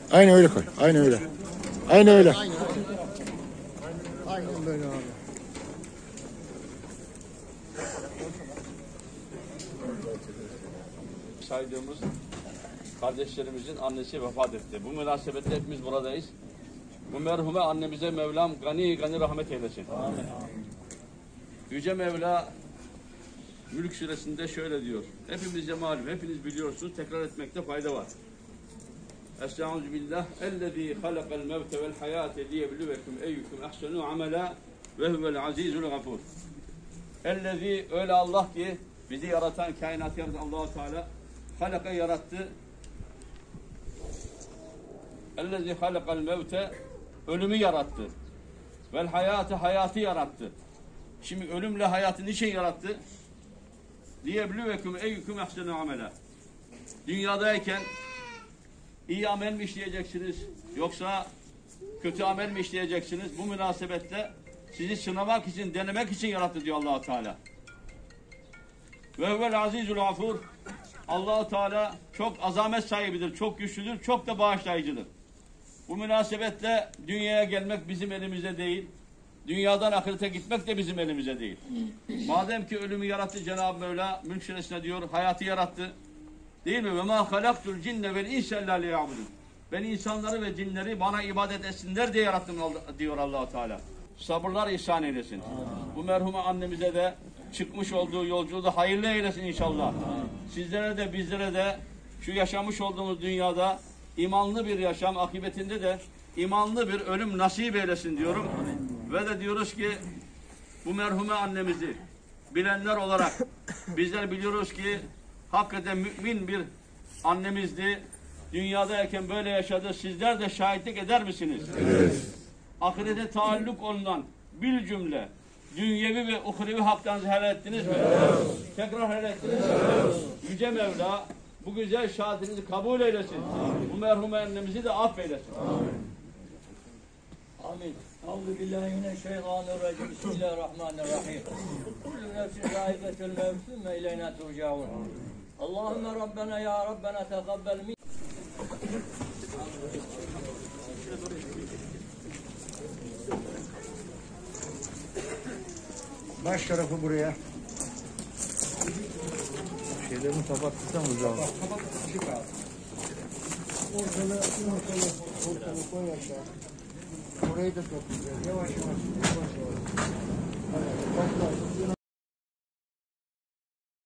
Aynen öyle koy. Aynen öyle. Aynen öyle. Aynen böyle abi. Saydığımız kardeşlerimizin annesi vefat etti. Bu münasebetle hepimiz buradayız. Bu merhume annemize Mevlam gani gani rahmet eylesin. Amin. Yüce Mevla Mülk suresinde şöyle diyor. Hepimize malum, hepiniz biliyorsunuz. Tekrar etmekte fayda var. Estağfirullah. Ellezî halakal mevte vel hayâte liyebluvekum eyyukum ahsenu amela ve huvel azîzul gafûr. Ellezî, öyle Allah ki bizi yaratan, kainatı yaratan Allah-u Teala halaka yarattı. Ellezî halakal mevte, ölümü yarattı. Vel hayâte, hayatı yarattı. Şimdi ölümle hayatı niçin yarattı? Liyebluvekum eyyukum ahsenu amela. Dünyadayken iyi amel mi işleyeceksiniz yoksa kötü amel mi işleyeceksiniz? Bu münasebetle sizi sınamak için, denemek için yarattı diyor Allah-u Teala. Ve huvel azizul gafur. Allah-u Teala çok azamet sahibidir, çok güçlüdür, çok da bağışlayıcıdır. Bu münasebetle dünyaya gelmek bizim elimizde değil. Dünyadan ahirete gitmek de bizim elimizde değil. Madem ki ölümü yarattı Cenab-ı Mevla, Mülk suresinde diyor, hayatı yarattı. Değil mi? Ve ma halaktul cinne vel insa illa liya'budun. Ben insanları ve cinleri bana ibadet etsinler diye yarattım diyor Allah-u Teala. Sabırlar ihsan eylesin. Bu merhume annemize de çıkmış olduğu yolculuğu da hayırlı eylesin inşallah. Sizlere de bizlere de şu yaşamış olduğumuz dünyada imanlı bir yaşam, akıbetinde de imanlı bir ölüm nasip eylesin diyorum. Ve de diyoruz ki bu merhume annemizi bilenler olarak bizler biliyoruz ki hakikaten mümin bir annemizdi. Dünyadayken böyle yaşadı. Sizler de şahitlik eder misiniz? Evet. Ahirete taalluk olunan bir cümle dünyevi ve uhrevi haklarınızı helal ettiniz mi? Evet. Tekrar helal ettiniz mi? Evet. Yüce Mevla bu güzel şahadetinizi kabul eylesin. Amin. Bu merhume annemizi de affeylesin. Amin. Amin. Euzubillahimineşşeytanirracim. Bismillahirrahmanirrahim. Kullu nefsin zâiqetul mevt ve ileyna turcaun. Allahümme Rabbena ya Rabbena tegabbel min. Baş tarafı buraya. Şeylerini kapatırsanız lazım. Kapat. Çık abi. Ortalığı koy aşağı. Orayı da toplayacağız. Yavaş yavaş. Yavaş yavaş. Evet, topla.